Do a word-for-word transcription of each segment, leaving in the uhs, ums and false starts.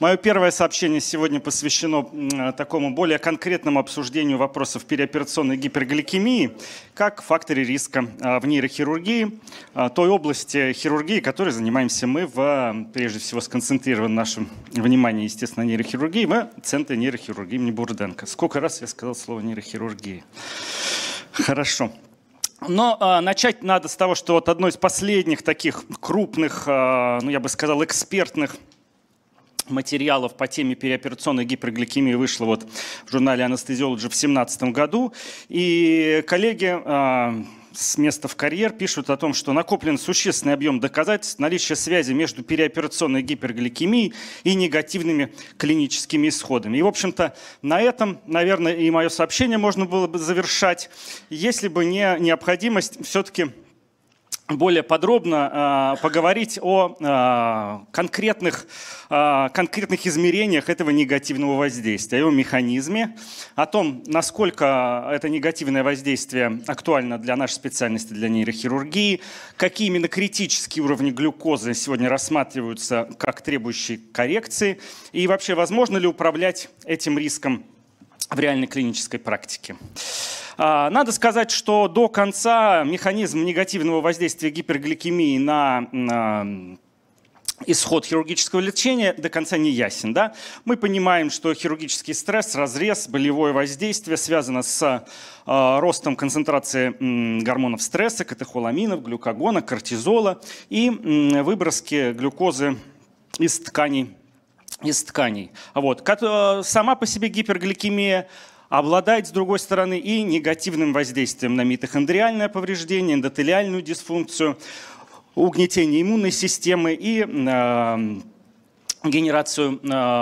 Мое первое сообщение сегодня посвящено такому более конкретному обсуждению вопросов переоперационной гипергликемии как факторе риска в нейрохирургии, той области хирургии, которой занимаемся мы, в, прежде всего сконцентрировано наше внимание, естественно, на нейрохирургии, в Центре нейрохирургии имени Бурденко. Сколько раз я сказал слово нейрохирургия? Хорошо. Но а, начать надо с того, что вот одно из последних таких крупных, а, ну я бы сказал, экспертных материалов по теме переоперационной гипергликемии вышло вот в журнале Anesthesiology в две тысячи семнадцатом году. И коллеги а, с места в карьер пишут о том, что накоплен существенный объем доказательств наличия связи между переоперационной гипергликемией и негативными клиническими исходами. И, в общем-то, на этом, наверное, и мое сообщение можно было бы завершать, если бы не необходимость все-таки более подробно э, поговорить о э, конкретных, э, конкретных измерениях этого негативного воздействия, о его механизме, о том, насколько это негативное воздействие актуально для нашей специальности, для нейрохирургии, какие именно критические уровни глюкозы сегодня рассматриваются как требующие коррекции, и вообще возможно ли управлять этим риском в реальной клинической практике. Надо сказать, что до конца механизм негативного воздействия гипергликемии на, на исход хирургического лечения до конца не ясен. Да? Мы понимаем, что хирургический стресс, разрез, болевое воздействие связано с э, ростом концентрации м, гормонов стресса, катехоламинов, глюкагона, кортизола и м, выброски глюкозы из тканей. Из тканей. Вот. Сама по себе гипергликемия обладает, с другой стороны, и негативным воздействием на митохондриальное повреждение, эндотелиальную дисфункцию, угнетение иммунной системы и э, генерацию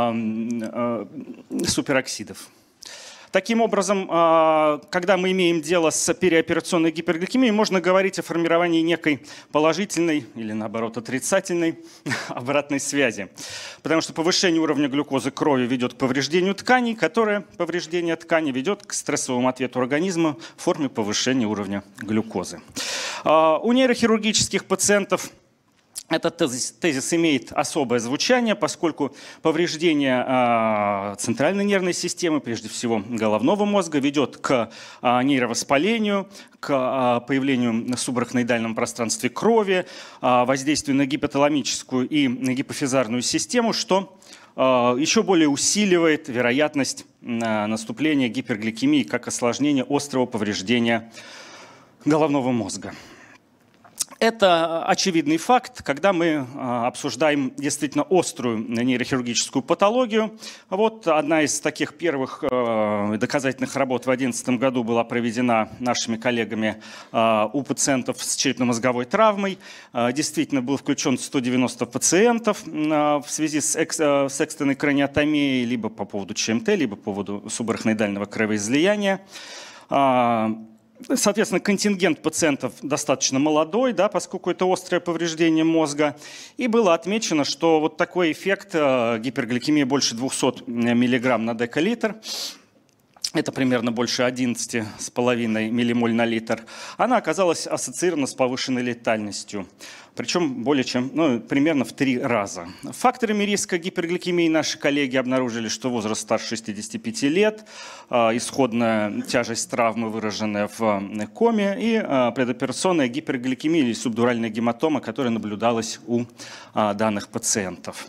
э, э, супероксидов. Таким образом, когда мы имеем дело с переоперационной гипергликемией, можно говорить о формировании некой положительной или, наоборот, отрицательной обратной связи. Потому что повышение уровня глюкозы крови ведет к повреждению тканей, которое повреждение тканей ведет к стрессовому ответу организма в форме повышения уровня глюкозы. У нейрохирургических пациентов этот тезис, тезис имеет особое звучание, поскольку повреждение э, центральной нервной системы, прежде всего головного мозга, ведет к э, нейровоспалению, к э, появлению на субарахноидальном пространстве крови, э, воздействию на гипоталамическую и на гипофизарную систему, что э, еще более усиливает вероятность э, наступления гипергликемии как осложнения острого повреждения головного мозга. Это очевидный факт, когда мы обсуждаем действительно острую нейрохирургическую патологию. Вот одна из таких первых доказательных работ в две тысячи одиннадцатом году была проведена нашими коллегами у пациентов с черепно-мозговой травмой. Действительно был включен сто девяносто пациентов в связи с экстренной краниотомией, либо по поводу ЧМТ, либо по поводу субарахноидального кровоизлияния. Соответственно, контингент пациентов достаточно молодой, да, поскольку это острое повреждение мозга. И было отмечено, что вот такой эффект гипергликемии больше двухсот миллиграмм на декалитр, это примерно больше одиннадцати с половиной миллимоль на литр, она оказалась ассоциирована с повышенной летальностью. Причем более чем, ну, примерно в три раза. Факторами риска гипергликемии наши коллеги обнаружили, что возраст старше шестидесяти пяти лет, исходная тяжесть травмы, выраженная в коме, и предоперационная гипергликемия или субдуральная гематома, которая наблюдалась у данных пациентов.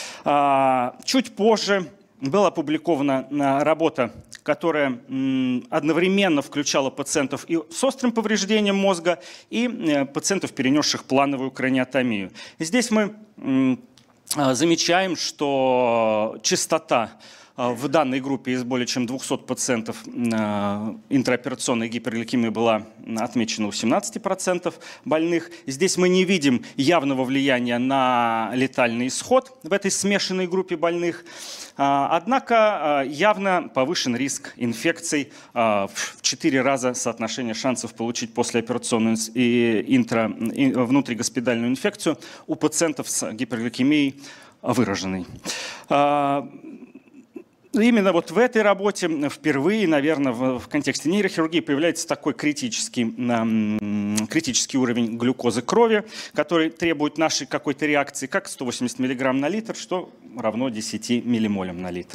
Чуть позже была опубликована работа, которая одновременно включала пациентов и с острым повреждением мозга, и пациентов, перенесших плановую краниотомию. И здесь мы замечаем, что частота в данной группе из более чем двухсот пациентов интраоперационной гипергликемии была отмечена у семнадцати процентов больных. Здесь мы не видим явного влияния на летальный исход в этой смешанной группе больных. Однако явно повышен риск инфекций в четыре раза соотношение шансов получить послеоперационную и интра, внутригоспитальную инфекцию у пациентов с гипергликемией выраженной. Именно вот в этой работе впервые, наверное, в контексте нейрохирургии появляется такой критический, критический уровень глюкозы крови, который требует нашей какой-то реакции, как сто восемьдесят миллиграмм на литр, что равно десяти миллимолям на литр.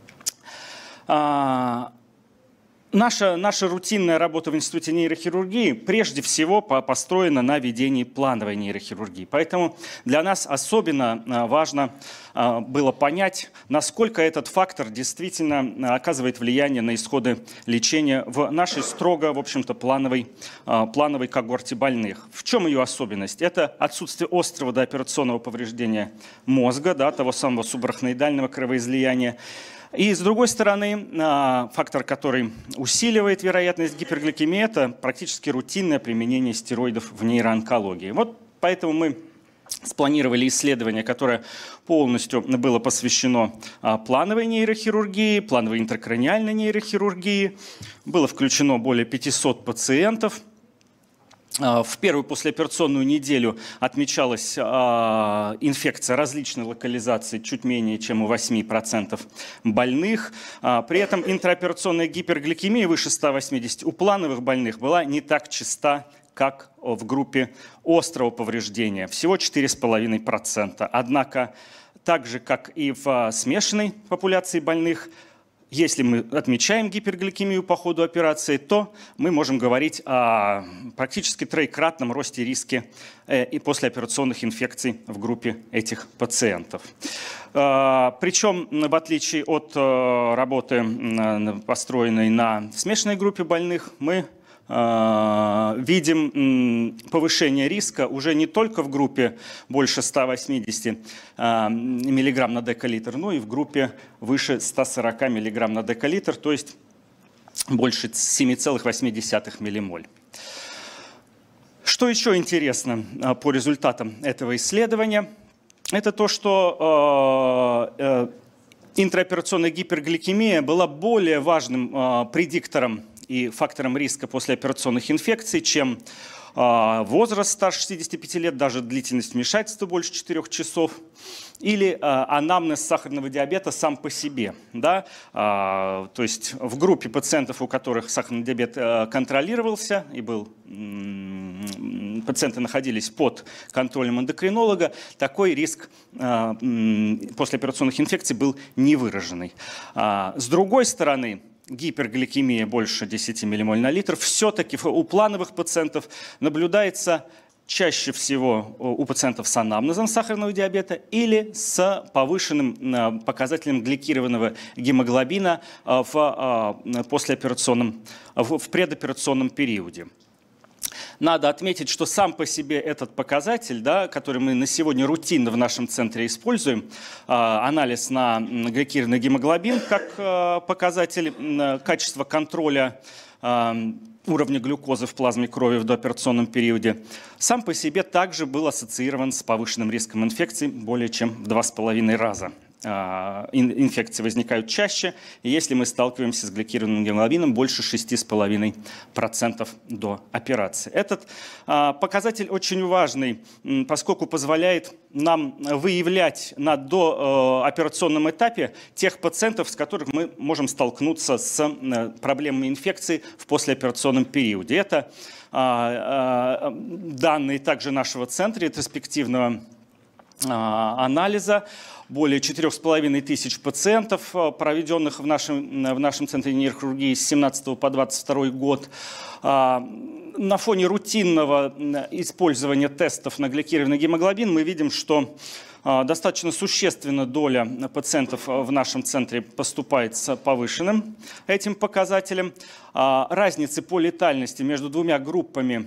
Наша, наша рутинная работа в Институте нейрохирургии прежде всего построена на ведении плановой нейрохирургии. Поэтому для нас особенно важно было понять, насколько этот фактор действительно оказывает влияние на исходы лечения в нашей строго, в общем-то, плановой, плановой когорте больных. В чем ее особенность? Это отсутствие острого дооперационного повреждения мозга, да, того самого субарахноидального кровоизлияния. И с другой стороны, фактор, который усиливает вероятность гипергликемии, это практически рутинное применение стероидов в нейроонкологии. Вот поэтому мы спланировали исследование, которое полностью было посвящено плановой нейрохирургии, плановой интракраниальной нейрохирургии. Было включено более пятисот пациентов. В первую послеоперационную неделю отмечалась инфекция различной локализации чуть менее чем у восьми процентов больных. При этом интраоперационная гипергликемия выше ста восьмидесяти у плановых больных была не так часта, как в группе острого повреждения, всего четыре с половиной процента. Однако, так же, как и в смешанной популяции больных, если мы отмечаем гипергликемию по ходу операции, то мы можем говорить о практически троекратном росте риска и послеоперационных инфекций в группе этих пациентов. Причем, в отличие от работы, построенной на смешанной группе больных, мы видим повышение риска уже не только в группе больше ста восьмидесяти миллиграмм на декалитр, но и в группе выше ста сорока миллиграмм на декалитр, то есть больше семи целых восьми десятых миллимоль. Что еще интересно по результатам этого исследования? Это то, что интраоперационная гипергликемия была более важным предиктором и фактором риска послеоперационных инфекций, чем возраст старше шестидесяти пяти лет, даже длительность вмешательства больше четырёх часов, или анамнез сахарного диабета сам по себе. Да? То есть в группе пациентов, у которых сахарный диабет контролировался и был, пациенты находились под контролем эндокринолога, такой риск послеоперационных инфекций был невыраженный. С другой стороны, гипергликемия больше десяти миллимоль на литр все-таки у плановых пациентов наблюдается чаще всего у пациентов с анамнезом сахарного диабета или с повышенным показателем гликированного гемоглобина в послеоперационном, в предоперационном периоде. Надо отметить, что сам по себе этот показатель, да, который мы на сегодня рутинно в нашем центре используем, анализ на гликированный гемоглобин как показатель качества контроля уровня глюкозы в плазме крови в дооперационном периоде, сам по себе также был ассоциирован с повышенным риском инфекций более чем в два с половиной раза. Инфекции возникают чаще, если мы сталкиваемся с гликированным гемоглобином больше шести с половиной процентов до операции. Этот показатель очень важный, поскольку позволяет нам выявлять на дооперационном этапе тех пациентов, с которыми мы можем столкнуться с проблемами инфекции в послеоперационном периоде. Это данные также нашего центра ретроспективного анализа. Более четырёх с половиной тысяч пациентов, проведенных в нашем, в нашем центре нейрохирургии с семнадцатого по двадцать второй год. На фоне рутинного использования тестов на гликированный гемоглобин мы видим, что достаточно существенная доля пациентов в нашем центре поступает с повышенным этим показателем. Разницы по летальности между двумя группами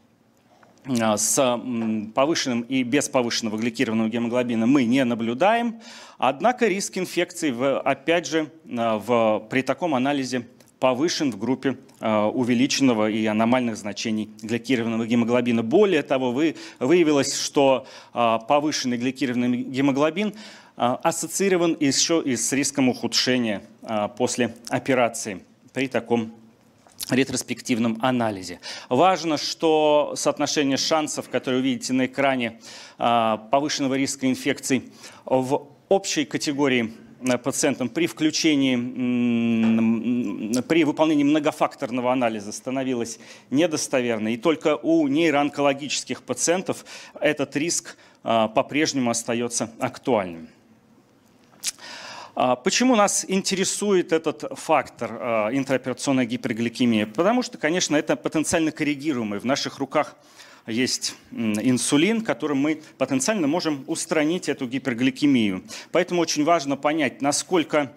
с повышенным и без повышенного гликированного гемоглобина мы не наблюдаем. Однако риск инфекции, в, опять же, в, при таком анализе повышен в группе увеличенного и аномальных значений гликированного гемоглобина. Более того, вы, выявилось, что повышенный гликированный гемоглобин ассоциирован еще и с риском ухудшения после операции при таком ретроспективном анализе. Важно, что соотношение шансов, которые вы видите на экране, повышенного риска инфекций в общей категории пациентам при включении, при выполнении многофакторного анализа становилось недостоверной. И только у нейроонкологических пациентов этот риск по-прежнему остается актуальным. Почему нас интересует этот фактор интраоперационная гипергликемия? Потому что, конечно, это потенциально коррегируемый. В наших руках есть инсулин, которым мы потенциально можем устранить эту гипергликемию. Поэтому очень важно понять, насколько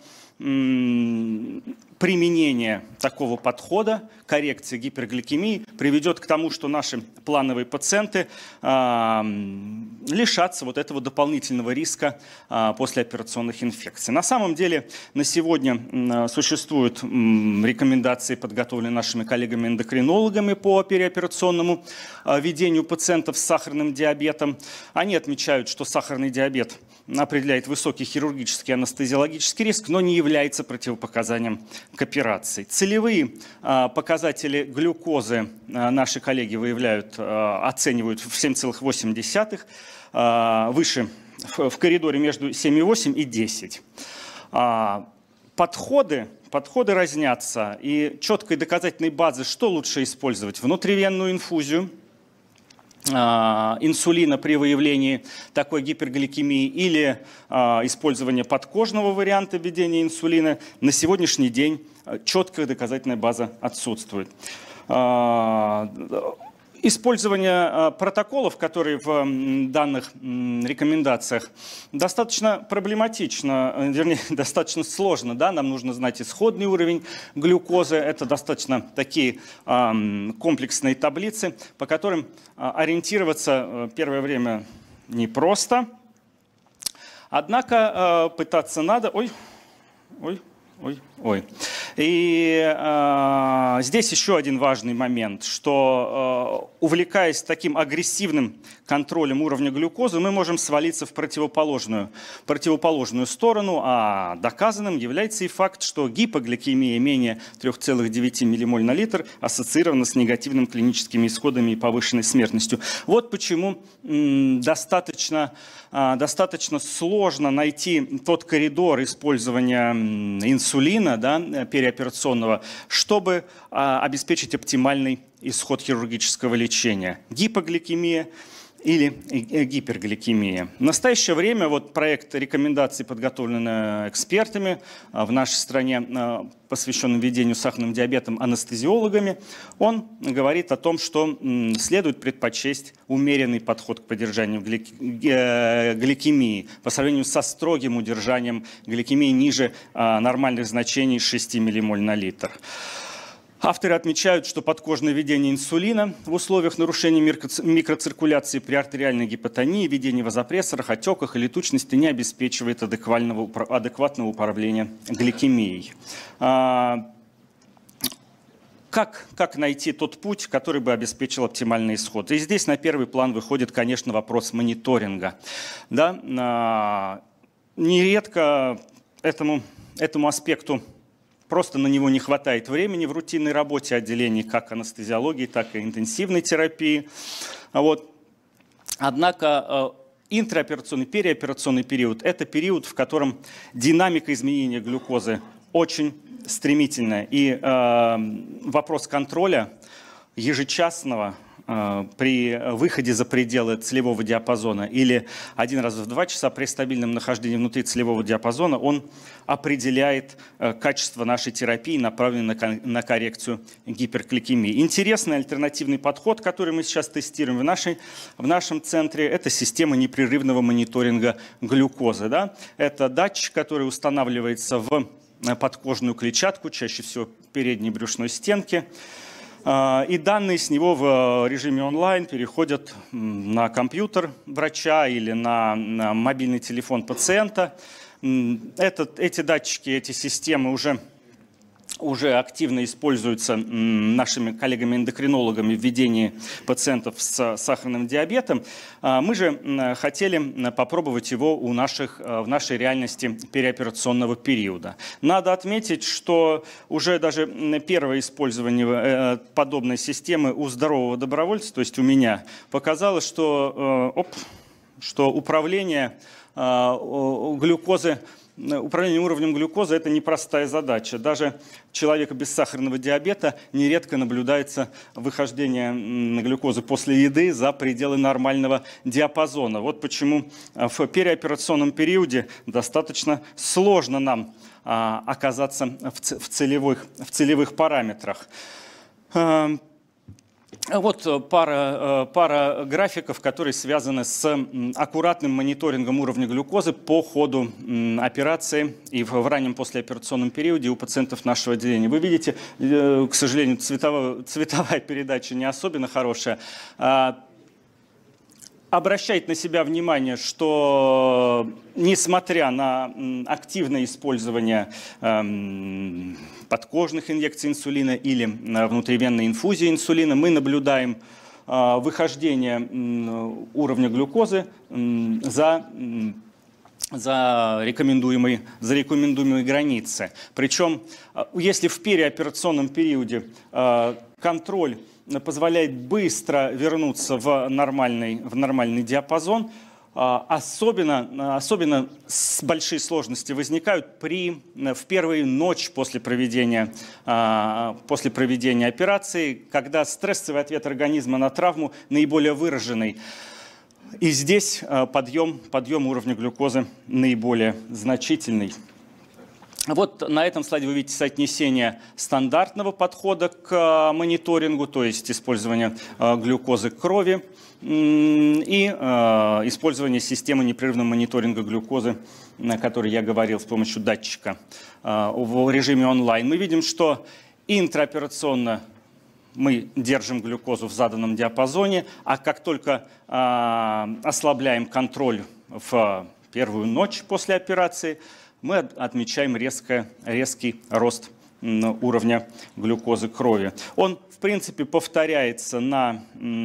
применение такого подхода, коррекции гипергликемии, приведет к тому, что наши плановые пациенты э, лишатся вот этого дополнительного риска э, послеоперационных инфекций. На самом деле на сегодня э, существуют э, рекомендации, подготовленные нашими коллегами-эндокринологами по переоперационному э, ведению пациентов с сахарным диабетом. Они отмечают, что сахарный диабет определяет высокий хирургический анестезиологический риск, но не является противопоказанием к операции. Целевые а, показатели глюкозы а, наши коллеги выявляют, а, оценивают в семь целых восемь десятых, а, выше в, в коридоре между семь и восемь и десять. А, подходы, подходы разнятся, и четкой доказательной базы, что лучше использовать: внутривенную инфузию инсулина при выявлении такой гипергликемии или а, использование подкожного варианта введения инсулина, на сегодняшний день четкая доказательная база отсутствует. А, Использование протоколов, которые в данных рекомендациях, достаточно проблематично, вернее, достаточно сложно. Да? Нам нужно знать исходный уровень глюкозы. Это достаточно такие комплексные таблицы, по которым ориентироваться первое время непросто. Однако пытаться надо... Ой, ой. Ой, ой. И э, здесь еще один важный момент, что э, увлекаясь таким агрессивным контролем уровня глюкозы, мы можем свалиться в противоположную, противоположную сторону, а доказанным является и факт, что гипогликемия менее три целых девять десятых миллимоль на литр ассоциирована с негативными клиническими исходами и повышенной смертностью. Вот почему м, достаточно, э, достаточно сложно найти тот коридор использования инсулина, инсулина, да, переоперационного, чтобы а, обеспечить оптимальный исход хирургического лечения. Гипогликемия или гипергликемия. В настоящее время вот проект рекомендаций, подготовленный экспертами в нашей стране, посвященный ведению сахарным диабетом анестезиологами, он говорит о том, что следует предпочесть умеренный подход к поддержанию гликемии по сравнению со строгим удержанием гликемии ниже нормальных значений шести миллимоль на литр. Авторы отмечают, что подкожное введение инсулина в условиях нарушения микроциркуляции при артериальной гипотонии, введении вазопрессорах, отеках и летучности не обеспечивает адекватного управления гликемией. Как, как найти тот путь, который бы обеспечил оптимальный исход? И здесь на первый план выходит, конечно, вопрос мониторинга. Да? Нередко этому, этому аспекту просто на него не хватает времени в рутинной работе отделений как анестезиологии, так и интенсивной терапии. Вот. Однако интраоперационный, переоперационный период – это период, в котором динамика изменения глюкозы очень стремительная. И э, вопрос контроля ежечасного при выходе за пределы целевого диапазона или один раз в два часа при стабильном нахождении внутри целевого диапазона, он определяет качество нашей терапии, направленной на коррекцию гипергликемии. Интересный альтернативный подход, который мы сейчас тестируем в, нашей, в нашем центре, это система непрерывного мониторинга глюкозы. Да? Это датчик, который устанавливается в подкожную клетчатку, чаще всего в передней брюшной стенке. И данные с него в режиме онлайн переходят на компьютер врача или на, на мобильный телефон пациента. Этот, эти датчики, эти системы уже, уже активно используются нашими коллегами-эндокринологами в ведении пациентов с сахарным диабетом. Мы же хотели попробовать его у наших, в нашей реальности переоперационного периода. Надо отметить, что уже даже первое использование подобной системы у здорового добровольца, то есть у меня, показало, что, оп, что управление глюкозы управление уровнем глюкозы – это непростая задача. Даже у человека без сахарного диабета нередко наблюдается выхождение глюкозы после еды за пределы нормального диапазона. Вот почему в переоперационном периоде достаточно сложно нам оказаться в целевых, в целевых параметрах. Вот пара, пара графиков, которые связаны с аккуратным мониторингом уровня глюкозы по ходу операции и в раннем послеоперационном периоде у пациентов нашего отделения. Вы видите, к сожалению, цветовая, цветовая передача не особенно хорошая. Обращает на себя внимание, что несмотря на активное использование подкожных инъекций инсулина или внутривенной инфузии инсулина, мы наблюдаем выхождение уровня глюкозы за, за, рекомендуемые, за рекомендуемые границы. Причем, если в переоперационном периоде контроль позволяет быстро вернуться в нормальный, в нормальный диапазон. Особенно, особенно большие сложности возникают при, в первую ночь после проведения, после проведения операции, когда стрессовый ответ организма на травму наиболее выраженный. И здесь подъем, подъем уровня глюкозы наиболее значительный. Вот на этом слайде вы видите соотнесение стандартного подхода к мониторингу, то есть использование глюкозы крови и использование системы непрерывного мониторинга глюкозы, о которой я говорил, с помощью датчика в режиме онлайн. Мы видим, что интраоперационно мы держим глюкозу в заданном диапазоне, а как только ослабляем контроль в первую ночь после операции, мы отмечаем резко, резкий рост уровня глюкозы крови. Он, в принципе, повторяется на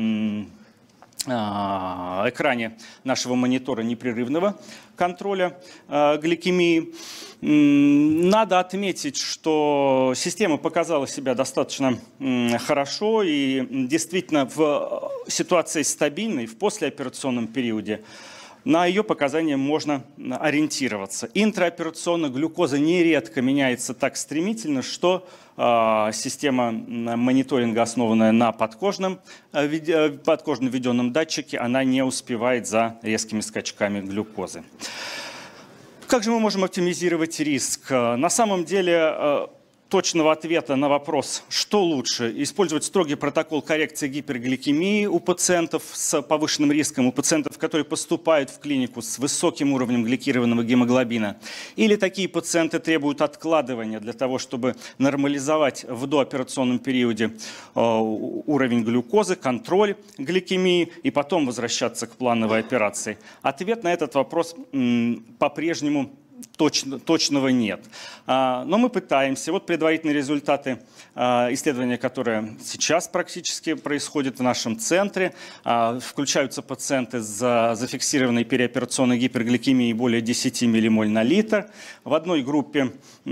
экране нашего монитора непрерывного контроля гликемии. Надо отметить, что система показала себя достаточно хорошо и действительно в ситуации стабильной, в послеоперационном периоде, на ее показания можно ориентироваться. Интраоперационно глюкоза нередко меняется так стремительно, что э, система мониторинга, основанная на подкожном, э, подкожно введенном датчике, она не успевает за резкими скачками глюкозы. Как же мы можем оптимизировать риск? На самом деле, э, точного ответа на вопрос, что лучше, использовать строгий протокол коррекции гипергликемии у пациентов с повышенным риском, у пациентов, которые поступают в клинику с высоким уровнем гликированного гемоглобина, или такие пациенты требуют откладывания для того, чтобы нормализовать в дооперационном периоде уровень глюкозы, контроль гликемии и потом возвращаться к плановой операции. Ответ на этот вопрос по-прежнему Точно, точного нет. Но мы пытаемся. Вот предварительные результаты исследования, которое сейчас практически происходит в нашем центре. Включаются пациенты с зафиксированной переоперационной гипергликемией более десяти миллимоль на литр. В одной группе,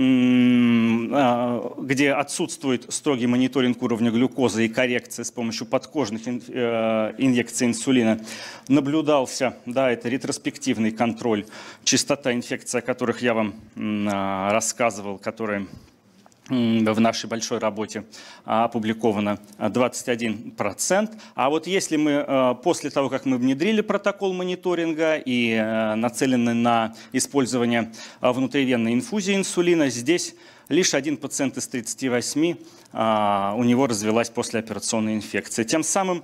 где отсутствует строгий мониторинг уровня глюкозы и коррекция с помощью подкожных инъекций инсулина, наблюдался, да, это ретроспективный контроль, частота инфекции, о которых я вам рассказывал, которые в нашей большой работе опубликовано двадцать один процент. А вот если мы после того, как мы внедрили протокол мониторинга и нацелены на использование внутривенной инфузии инсулина, здесь лишь один пациент из тридцати восьми у него развилась послеоперационная инфекция. Тем самым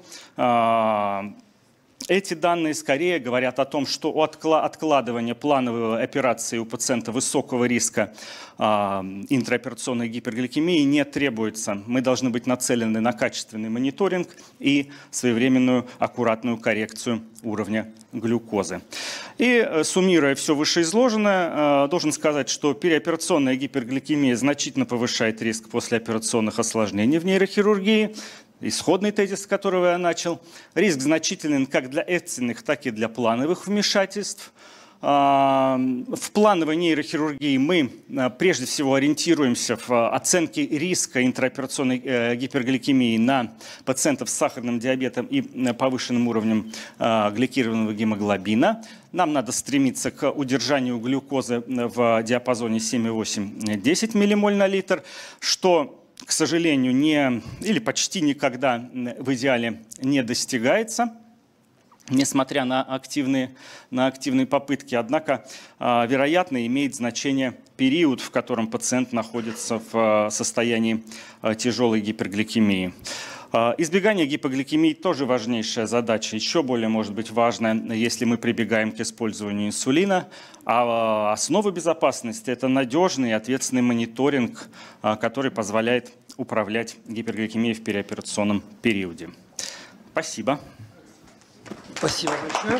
эти данные скорее говорят о том, что откладывание плановой операции у пациента высокого риска э, интраоперационной гипергликемии не требуется. Мы должны быть нацелены на качественный мониторинг и своевременную аккуратную коррекцию уровня глюкозы. И суммируя все вышеизложенное, э, должен сказать, что переоперационная гипергликемия значительно повышает риск послеоперационных осложнений в нейрохирургии. Исходный тезис, с которого я начал. Риск значителен как для экстренных, так и для плановых вмешательств. В плановой нейрохирургии мы прежде всего ориентируемся в оценке риска интраоперационной гипергликемии на пациентов с сахарным диабетом и повышенным уровнем гликированного гемоглобина. Нам надо стремиться к удержанию глюкозы в диапазоне семь и восемь — десять миллимоль на литр, что, к сожалению, не, или почти никогда в идеале не достигается, несмотря на активные, на активные попытки. Однако, вероятно, имеет значение период, в котором пациент находится в состоянии тяжелой гипергликемии. Избегание гипогликемии тоже важнейшая задача. Еще более может быть важная, если мы прибегаем к использованию инсулина. А основа безопасности – это надежный и ответственный мониторинг, который позволяет управлять гипергликемией в переоперационном периоде. Спасибо. Спасибо большое.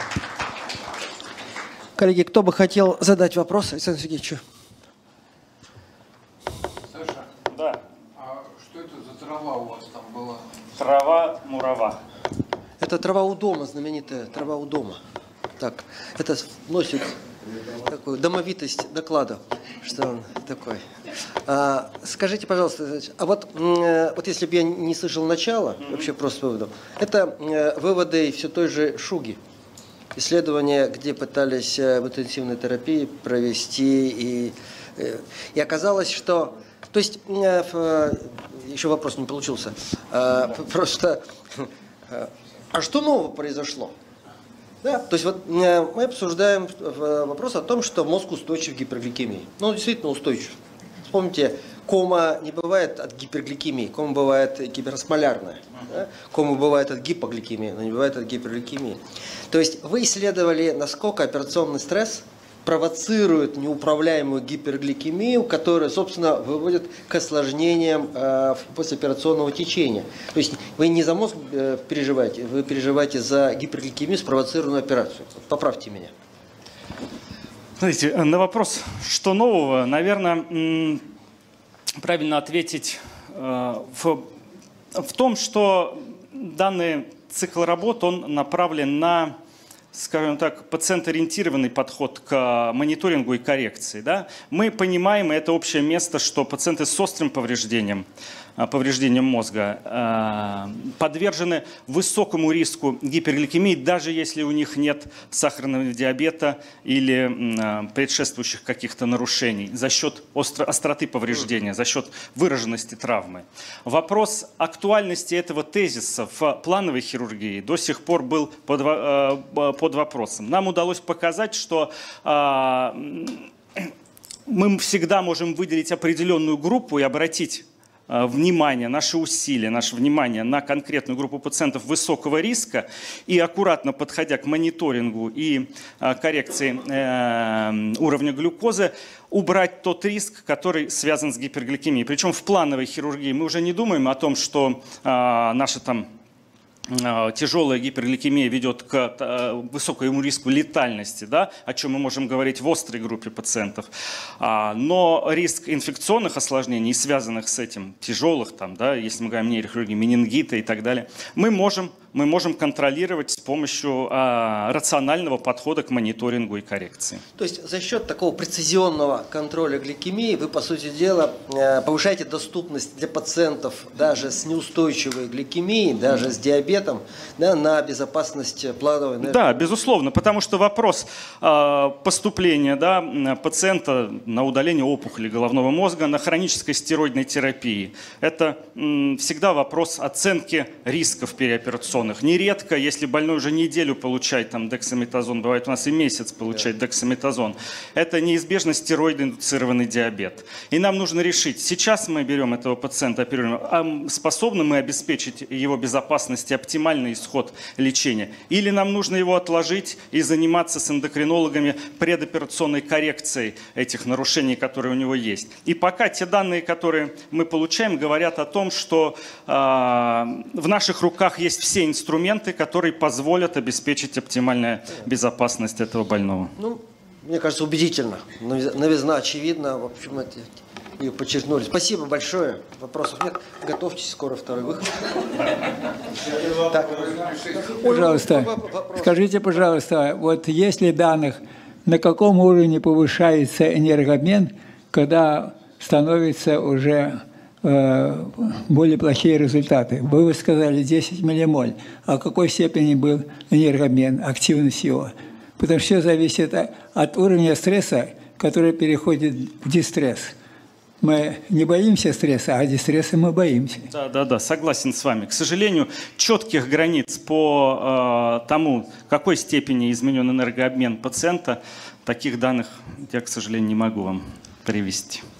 Коллеги, кто бы хотел задать вопрос Александру Сергеевичу? Саша, да. А что это за трава у вас там была? Трава мурава. Это трава у дома, знаменитая трава у дома. Так, это носит такую домовитость доклада, что он такой. А, скажите, пожалуйста, а вот, вот если бы я не слышал начала, вообще просто выводов, это выводы все той же Шуги. Исследования, где пытались в интенсивной терапии провести, и, и оказалось, что... То есть, еще вопрос не получился. Просто, а что нового произошло? Да, то есть вот мы обсуждаем вопрос о том, что мозг устойчив к гипергликемии. Ну, он действительно устойчив. Вспомните, кома не бывает от гипергликемии, кома бывает гиперосмолярная. Да? Кома бывает от гипогликемии, но не бывает от гипергликемии. То есть вы исследовали, насколько операционный стресс провоцирует неуправляемую гипергликемию, которая, собственно, выводит к осложнениям э, послеоперационного течения. То есть вы не за мозг э, переживаете, вы переживаете за гипергликемию, спровоцированную операцию. Поправьте меня. Смотрите, на вопрос, что нового, наверное, правильно ответить э, в, в том, что данный цикл работ, он направлен на, скажем так, пациент-ориентированный подход к мониторингу и коррекции. Да? Мы понимаем, и это общее место, что пациенты с острым повреждением, повреждением мозга подвержены высокому риску гипергликемии, даже если у них нет сахарного диабета или предшествующих каких-то нарушений за счет остроты повреждения, за счет выраженности травмы. Вопрос актуальности этого тезиса в плановой хирургии до сих пор был под, под вопросом. Нам удалось показать, что мы всегда можем выделить определенную группу и обратить внимание, наши усилия, наше внимание на конкретную группу пациентов высокого риска и аккуратно подходя к мониторингу и коррекции уровня глюкозы, убрать тот риск, который связан с гипергликемией. Причем в плановой хирургии мы уже не думаем о том, что наша там тяжелая гипергликемия ведет к высокому риску летальности, да, о чем мы можем говорить в острой группе пациентов. Но риск инфекционных осложнений, связанных с этим, тяжелых, там, да, если мы говорим о нейрохирургии, менингита и так далее, мы можем, мы можем контролировать с помощью а, рационального подхода к мониторингу и коррекции. То есть за счет такого прецизионного контроля гликемии вы, по сути дела, повышаете доступность для пациентов даже с неустойчивой гликемией, даже с диабетом, да, на безопасность плановой энергии. Да, безусловно, потому что вопрос э, поступления, да, пациента на удаление опухоли головного мозга, на хронической стероидной терапии, это м, всегда вопрос оценки рисков переоперационных. Нередко, если больной уже неделю получает там, дексаметазон, бывает у нас и месяц получает да. дексаметазон, это неизбежно стероидоиндуцированный диабет. И нам нужно решить, сейчас мы берем этого пациента, оперируем, а способны мы обеспечить его безопасность и оптимальный исход лечения, или нам нужно его отложить и заниматься с эндокринологами предоперационной коррекцией этих нарушений, которые у него есть. И пока те данные, которые мы получаем, говорят о том, что э, в наших руках есть все инструменты, которые позволят обеспечить оптимальную безопасность этого больного. Ну, мне кажется, убедительно. Новизна очевидна. В общем, это ее подчеркнули. Спасибо большое. Вопросов нет. Готовьтесь, скоро второй выход. Так. Пожалуйста, скажите, пожалуйста, вот есть ли данных, на каком уровне повышается энергообмен, когда становятся уже э, более плохие результаты? Вы, вы сказали десять миллимоль. А в какой степени был энергообмен, активность его? Потому что все зависит от уровня стресса, который переходит в дистресс. Мы не боимся стресса, а дистресса мы боимся. Да, да, да, согласен с вами. К сожалению, четких границ по э, тому, в какой степени изменен энергообмен пациента, таких данных я, к сожалению, не могу вам привести.